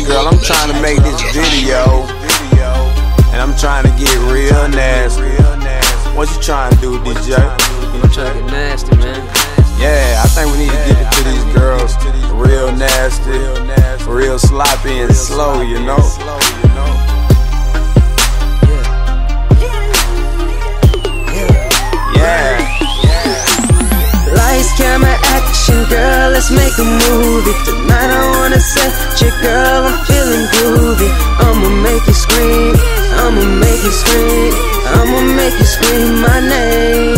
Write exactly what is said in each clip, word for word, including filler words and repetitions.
girl, I'm trying to make this video, and I'm trying to get real nasty. What you trying to do, D J? I'm trying to get nasty, man. Yeah, I think we need to give it to these girls real nasty, real sloppy and slow, you know? Yeah. Lights, camera, action, girl, let's make a movie. Tonight I wanna set your girl, I'm feeling groovy. I'ma make you scream, I'ma make you scream, I'ma make you scream my name.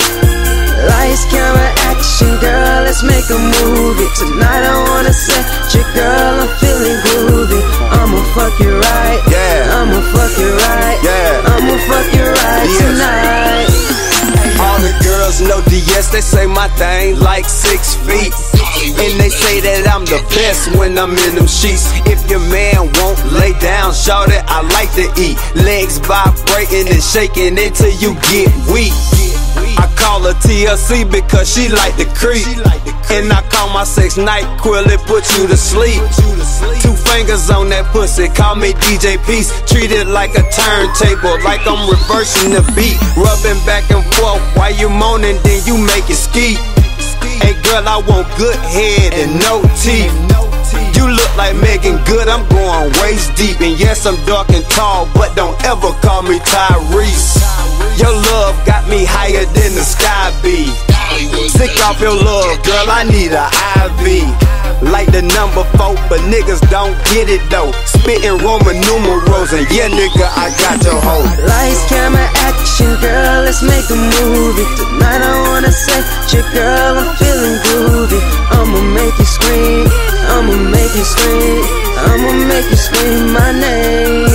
Lights, camera, action, girl, let's make a movie. Tonight I wanna set your girl, I'm feeling groovy. I'ma fuck you right, Yeah. I'ma fuck you right, Yeah. I'ma fuck you right Yes. tonight. All the girls know D S, they say my thing like six feet. And they say that I'm the best when I'm in them sheets. If your man won't lay down, shout it, I like to eat. Legs vibrating and shaking until you get weak. I call her T L C because she like to creep. And I call my sex night quill, it put you to sleep. Two fingers on that pussy, call me D J Peace. Treat it like a turntable, like I'm reversing the beat. Rubbing back and forth while you moaning, then you make it ski. Hey girl, I want good head and no teeth. You look like Megan Good, I'm going waist deep. And yes, I'm dark and tall, but don't ever call me Tyrese. Your love got me higher than the sky be. Sick off your love, girl, I need a I V. Like the number four, but niggas don't get it though. Spitting Roman numerals, and yeah, nigga, I got your hoe. Lights, camera, action, girl, let's make a movie. Tonight I wanna set your girl, I'm feeling groovy. I'ma make you scream, I'ma make you scream, I'ma make you scream my name.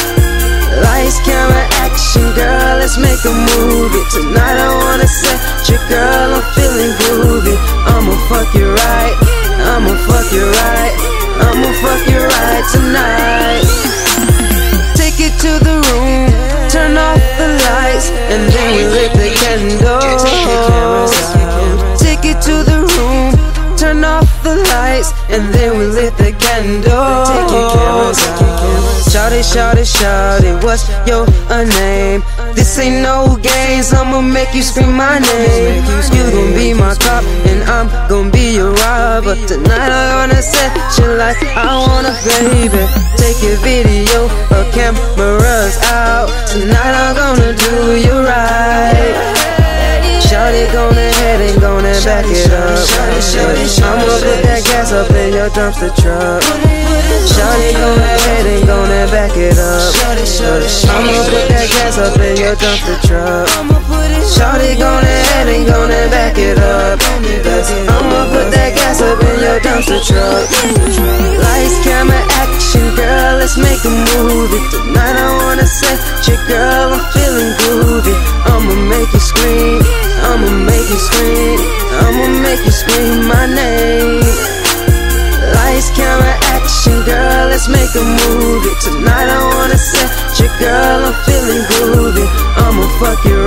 Lights, camera, action, girl, let's make a movie. Tonight I wanna set your girl, I'm feeling groovy. I'ma fuck you right, I'ma fuck you right, I'ma fuck you right tonight. Take it to the room, turn off the lights, and then we lit the candles. Take it to the room, turn off the lights, and then we lit the candles. Shout it, shout it, shout it, what's your uh, name? This ain't no games, I'ma make you scream my name. You gon' be my cop, and I'm gon' be your robber. Tonight I wanna set you like I wanna, baby. Take your video, our cameras out. Tonight I'm gonna do you right. Shout it, go ahead and go and back it up. I'ma put that gas up in your dumpster truck. Shout it, go ahead and go and back it up. I'ma put that gas up in your dumpster truck. Shout it, go ahead and go and back it up. I'ma put that gas up in your dumpster truck. Lights, camera, action, girl, let's make a movie. Tonight I wanna set your girl, I'm feeling groovy. I'ma make you scream, I'ma make you scream, I'ma make you scream my name. Lights, camera, action, girl, let's make a movie. Tonight I wanna set your girl, I'm feeling groovy. I'ma fuck you